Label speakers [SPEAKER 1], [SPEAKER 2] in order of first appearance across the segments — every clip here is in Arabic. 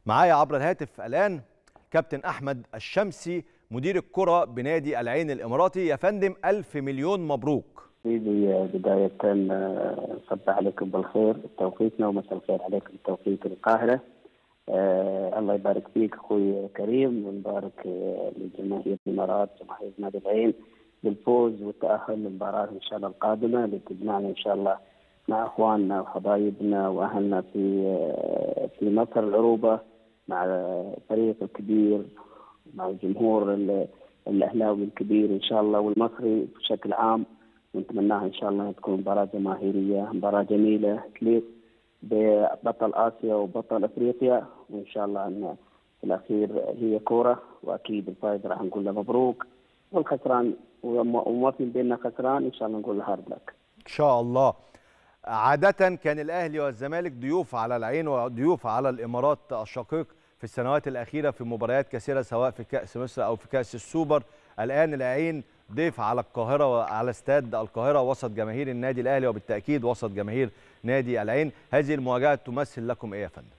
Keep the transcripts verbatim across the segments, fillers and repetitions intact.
[SPEAKER 1] معايا عبر الهاتف الآن كابتن أحمد الشمسي مدير الكرة بنادي العين الإماراتي. يا فندم ألف مليون مبروك.
[SPEAKER 2] سيدي بداية صبح عليكم بالخير بتوقيتنا ومساء الخير عليكم بتوقيت القاهرة. آه الله يبارك فيك أخوي كريم، ونبارك آه لجماهير الإمارات جماهير نادي العين بالفوز والتأهل للمباراة إن شاء الله القادمة اللي تجمعنا إن شاء الله مع إخواننا وحبايبنا وأهلنا في آه في مصر العروبة، مع الفريق الكبير مع الجمهور الأهلاوي الكبير إن شاء الله والمصري بشكل عام. ونتمناها إن شاء الله تكون مباراة جماهيرية، مباراة جميلة تليق ببطل آسيا وبطل أفريقيا، وإن شاء الله أن في الأخير هي كورة، وأكيد الفائز راح نقول له مبروك، والخسران وما في بيننا خسران إن شاء الله نقول له هارد لك.
[SPEAKER 1] إن شاء الله. عادة كان الأهلي والزمالك ضيوف على العين وضيوف على الإمارات الشقيق في السنوات الأخيرة في مباريات كثيرة سواء في كأس مصر أو في كأس السوبر. الآن العين ضيف على القاهرة وعلى استاد القاهرة وسط جماهير النادي الأهلي وبالتأكيد وسط جماهير نادي العين. هذه المواجهة تمثل لكم إيه يا فندم؟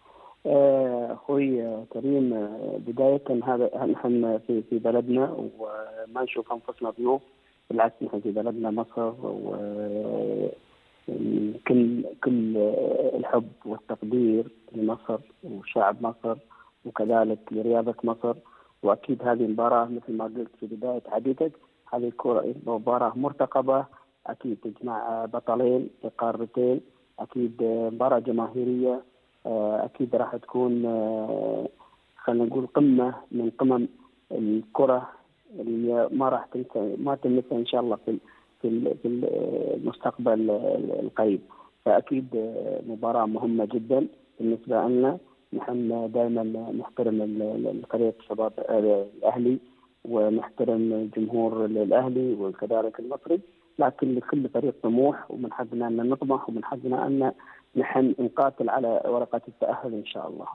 [SPEAKER 2] أخوي كريم، بداية هذا نحن في في بلدنا وما نشوف أنفسنا ضيوف، بالعكس نحن في بلدنا مصر، و كل كل الحب والتقدير لمصر وشعب مصر وكذلك لرياضة مصر. وأكيد هذه المباراة مثل ما قلت في بداية حديثك، هذه مباراة مرتقبة، أكيد تجمع بطلين في قارتين، أكيد مباراة جماهيرية، أكيد راح تكون خلينا نقول قمة من قمم الكرة اللي ما راح تنسى ما تنسى إن شاء الله في في في المستقبل القريب. فأكيد مباراة مهمة جدا بالنسبة لنا. نحن دائما نحترم فريق شباب الأهلي ونحترم جمهور الأهلي وكذلك المصري، لكن لكل فريق طموح، ومن حقنا أن نطمح ومن حقنا أن نحن نقاتل على ورقة التأهل إن شاء الله.